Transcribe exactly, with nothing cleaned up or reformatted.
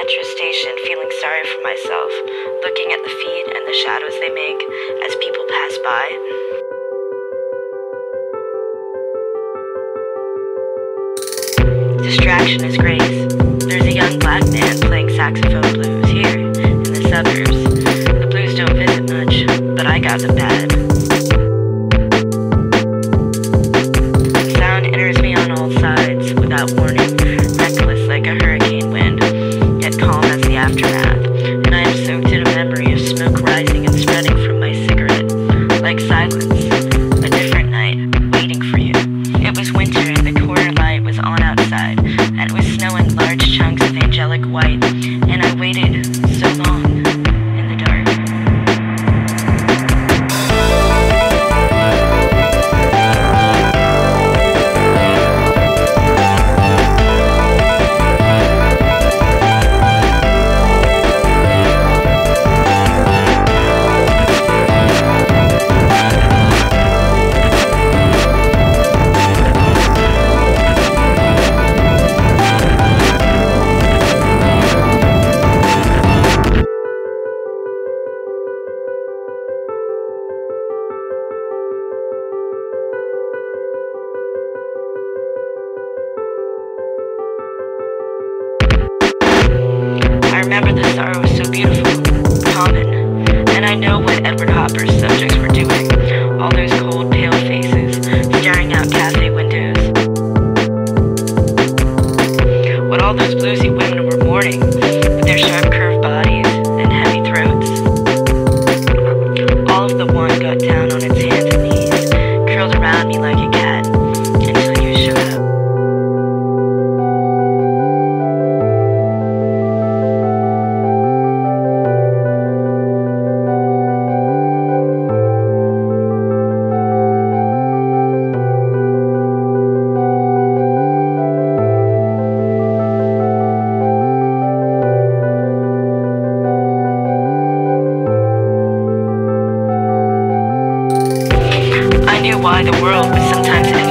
metro station feeling sorry for myself, looking at the feet and the shadows they make as people pass by. Distraction is grace. There's a young black man playing saxophone blues here in the suburbs. The blues don't visit much, but I got them bad. The sound enters me on all sides without warning, reckless like a hurricane wind, yet calm as the aftermath, and I am soaked in a memory of smoke rising and spreading from my cigarette, like silence, a different night, waiting for you. It was winter and the corner light was on outside, and it was snowing large chunks of angelic white, and I waited so long in the dark. I remember the sorrow was so beautiful, common, and I know what Edward Hopper's subjects were doing. All those cold, pale faces, staring out cafe windows. What all those bluesy women were mourning, with their sharp curved bodies and heavy throats. All of the one got down on its hands and knees, curled around me like a cat, until you showed up. I knew why the world was sometimes